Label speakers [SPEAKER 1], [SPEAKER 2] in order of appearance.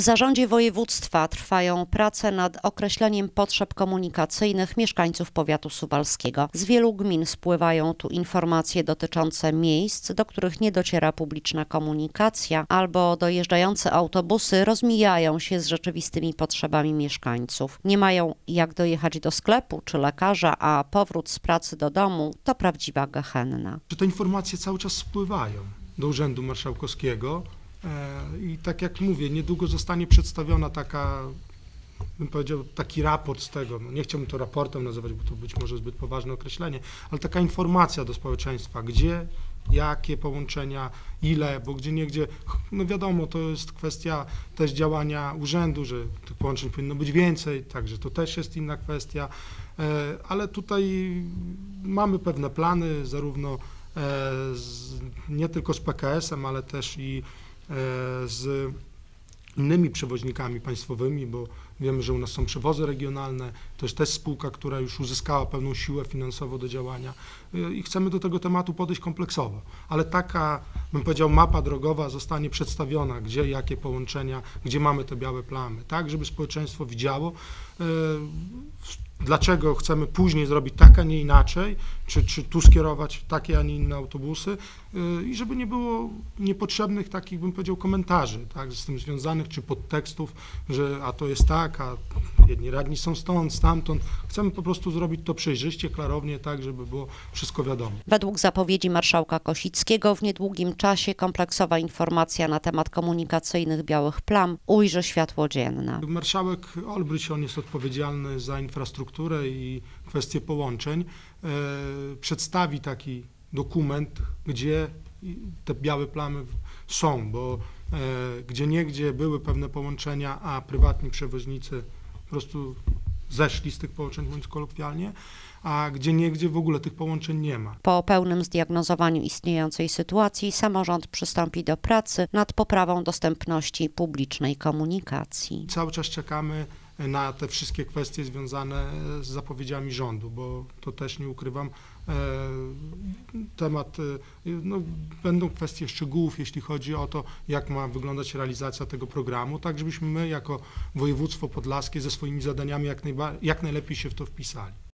[SPEAKER 1] W zarządzie województwa trwają prace nad określeniem potrzeb komunikacyjnych mieszkańców powiatu suwalskiego. Z wielu gmin spływają tu informacje dotyczące miejsc, do których nie dociera publiczna komunikacja, albo dojeżdżające autobusy rozmijają się z rzeczywistymi potrzebami mieszkańców. Nie mają jak dojechać do sklepu czy lekarza, a powrót z pracy do domu to prawdziwa gehenna.
[SPEAKER 2] Te informacje cały czas spływają do Urzędu Marszałkowskiego. I tak jak mówię, niedługo zostanie przedstawiona taka, bym powiedział, taki raport z tego, no nie chciałbym to raportem nazywać, bo to być może zbyt poważne określenie, ale taka informacja do społeczeństwa, gdzie, jakie połączenia, ile, bo gdzieniegdzie, no wiadomo, to jest kwestia też działania urzędu, że tych połączeń powinno być więcej, także to też jest inna kwestia, ale tutaj mamy pewne plany, zarówno nie tylko z PKS-em, ale też i z innymi przewoźnikami państwowymi, bo wiemy, że u nas są przewozy regionalne, to jest też spółka, która już uzyskała pewną siłę finansową do działania i chcemy do tego tematu podejść kompleksowo, ale taka, bym powiedział, mapa drogowa zostanie przedstawiona, gdzie, jakie połączenia, gdzie mamy te białe plamy, tak, żeby społeczeństwo widziało, dlaczego chcemy później zrobić tak, a nie inaczej, czy tu skierować takie, a nie inne autobusy i żeby nie było niepotrzebnych takich, bym powiedział, komentarzy, tak, z tym związanych, czy podtekstów, że a to jest tak, a jedni radni są stąd, stamtąd. Chcemy po prostu zrobić to przejrzyście, klarownie, tak, żeby było wszystko wiadomo.
[SPEAKER 1] Według zapowiedzi marszałka Kosickiego w niedługim czasie kompleksowa informacja na temat komunikacyjnych białych plam ujrzy światło dzienne.
[SPEAKER 2] Marszałek Olbryś, on jest odpowiedzialny za infrastrukturę i kwestie połączeń, przedstawi taki dokument, gdzie te białe plamy są, bo gdzieniegdzie były pewne połączenia, a prywatni przewoźnicy po prostu zeszli z tych połączeń, mówiąc kolokwialnie, a gdzieniegdzie w ogóle tych połączeń nie ma.
[SPEAKER 1] Po pełnym zdiagnozowaniu istniejącej sytuacji samorząd przystąpi do pracy nad poprawą dostępności publicznej komunikacji.
[SPEAKER 2] Cały czas czekamy na te wszystkie kwestie związane z zapowiedziami rządu, bo to też nie ukrywam, temat, no, będą kwestie szczegółów, jeśli chodzi o to, jak ma wyglądać realizacja tego programu, tak żebyśmy my jako województwo podlaskie ze swoimi zadaniami jak najlepiej się w to wpisali.